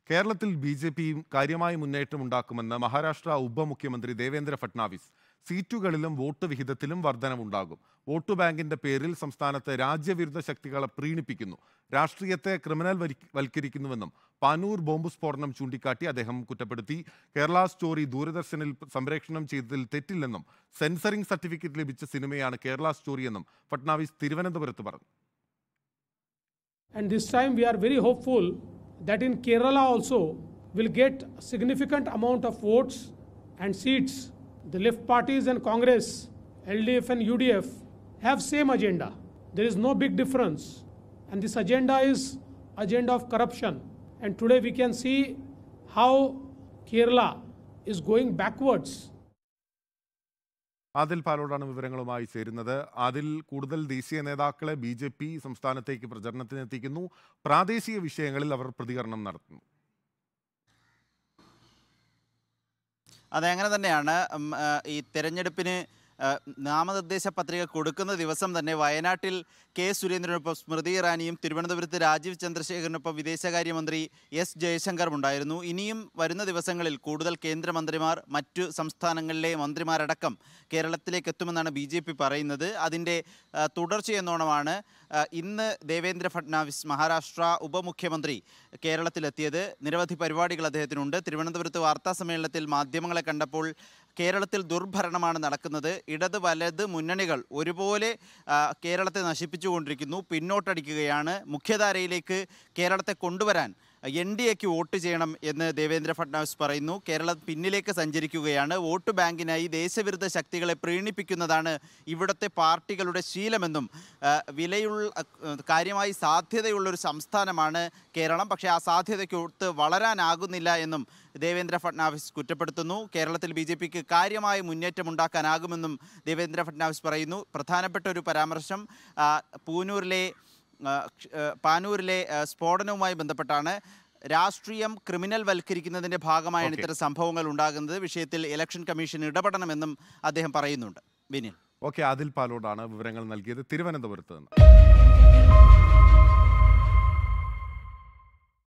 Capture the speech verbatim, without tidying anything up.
കേരളത്തിൽ B J പിയും കാര്യമായ മുന്നേറ്റമുണ്ടാക്കുമെന്ന് മഹാരാഷ്ട്ര ഉപമുഖ്യമന്ത്രി ദേവേന്ദ്ര ഫട്നാവിസ്. സീറ്റുകളിലും വോട്ട് വിഹിതത്തിലും വർധനവുണ്ടാകും. വോട്ട് ബാങ്കിന്റെ പേരിൽ സംസ്ഥാനത്ത് രാജ്യവിരുദ്ധ ശക്തികളെ പ്രീണിപ്പിക്കുന്നു, രാഷ്ട്രീയത്തെ ക്രിമിനൽ വൽക്കരിക്കുന്നുവെന്നും പാനൂർ ബോംബ് സ്ഫോടനം ചൂണ്ടിക്കാട്ടി അദ്ദേഹം കുറ്റപ്പെടുത്തി. കേരള സ്റ്റോറി ദൂരദർശനിൽ സംപ്രേഷണം ചെയ്തതിൽ തെറ്റില്ലെന്നും സെൻസറിംഗ് സർട്ടിഫിക്കറ്റ് ലഭിച്ച സിനിമയാണ് കേരള സ്റ്റോറിയെന്നും ഫട്നാവിസ് തിരുവനന്തപുരത്ത് പറഞ്ഞു. And this time we are very hopeful that in Kerala also will get significant amount of votes and seats. The left parties and Congress, L D F and U D F have same agenda. There is no big difference. And this agenda is agenda of corruption. And today we can see how Kerala is going backwards. Adil പാലോടാണ് വിവരങ്ങളുമായി ചേരുന്നത്. അതിൽ കൂടുതൽ ദേശീയ നേതാക്കളെ B J P സംസ്ഥാനത്തേക്ക് പ്രചരണത്തിനെത്തിക്കുന്നു. പ്രാദേശിക വിഷയങ്ങളിൽ അവർ പ്രതികരണം നടത്തുന്നു. അതെ, അങ്ങനെ തന്നെയാണ്. ഈ തെരഞ്ഞെടുപ്പിന് നാമനിർദ്ദേശ പത്രിക കൊടുക്കുന്ന ദിവസം തന്നെ വയനാട്ടിൽ കെ സുരേന്ദ്രനൊപ്പം സ്മൃതി ഇറാനിയും തിരുവനന്തപുരത്ത് രാജീവ് ചന്ദ്രശേഖരനൊപ്പം വിദേശകാര്യമന്ത്രി എസ് ജയശങ്കറും ഉണ്ടായിരുന്നു. ഇനിയും വരുന്ന ദിവസങ്ങളിൽ കൂടുതൽ കേന്ദ്രമന്ത്രിമാർ, മറ്റു സംസ്ഥാനങ്ങളിലെ മന്ത്രിമാരടക്കം കേരളത്തിലേക്ക് എത്തുമെന്നാണ് ബി ജെ പി പറയുന്നത്. അതിൻ്റെ തുടർച്ചയെന്നോണമാണ് ഇന്ന് ദേവേന്ദ്ര ഫട്നാവിസ് മഹാരാഷ്ട്ര ഉപമുഖ്യമന്ത്രി കേരളത്തിലെത്തിയത്. നിരവധി പരിപാടികൾ അദ്ദേഹത്തിനുണ്ട്. തിരുവനന്തപുരത്ത് വാർത്താ സമ്മേളനത്തിൽ മാധ്യമങ്ങളെ കണ്ടപ്പോൾ കേരളത്തിൽ ദുർഭരണമാണ് നടക്കുന്നത്, ഇടത് വലത് മുന്നണികൾ ഒരുപോലെ കേരളത്തെ നശിപ്പിച്ചുകൊണ്ടിരിക്കുന്നു, പിന്നോട്ടടിക്കുകയാണ്, മുഖ്യധാരയിലേക്ക് കേരളത്തെ കൊണ്ടുവരാൻ എൻ ഡി എക്ക് വോട്ട് ചെയ്യണം എന്ന് ദേവേന്ദ്ര ഫട്നാവിസ് പറയുന്നു. കേരളം പിന്നിലേക്ക് സഞ്ചരിക്കുകയാണ്, വോട്ട് ബാങ്കിനായി ദേശവിരുദ്ധ ശക്തികളെ പ്രീണിപ്പിക്കുന്നതാണ് ഇവിടുത്തെ പാർട്ടികളുടെ ശീലമെന്നും വിലയുള്ള കാര്യമായി സാധ്യതയുള്ളൊരു സംസ്ഥാനമാണ് കേരളം, പക്ഷേ ആ സാധ്യതയ്ക്കൊത്ത് വളരാനാകുന്നില്ല എന്നും ദേവേന്ദ്ര ഫട്നാവിസ് കുറ്റപ്പെടുത്തുന്നു. കേരളത്തിൽ ബി ജെ പിക്ക് കാര്യമായ മുന്നേറ്റമുണ്ടാക്കാനാകുമെന്നും ദേവേന്ദ്ര ഫട്നാവിസ് പറയുന്നു. പ്രധാനപ്പെട്ട ഒരു പരാമർശം പൂനൂരിലെ പാനൂരിലെ സ്ഫോടനവുമായി ബന്ധപ്പെട്ടാണ്. രാഷ്ട്രീയം ക്രിമിനൽ വൽക്കരിക്കുന്നതിൻ്റെ ഭാഗമായാണ് ഇത്തരം സംഭവങ്ങൾ ഉണ്ടാകുന്നത്. വിഷയത്തിൽ ഇലക്ഷൻ കമ്മീഷൻ ഇടപെടണമെന്നും അദ്ദേഹം പറയുന്നുണ്ട്. വിനിൽ ഓക്കെ, ആദിൽ പാലോടാണ് വിവരങ്ങൾ നൽകിയത് തിരുവനന്തപുരത്ത് നിന്ന്.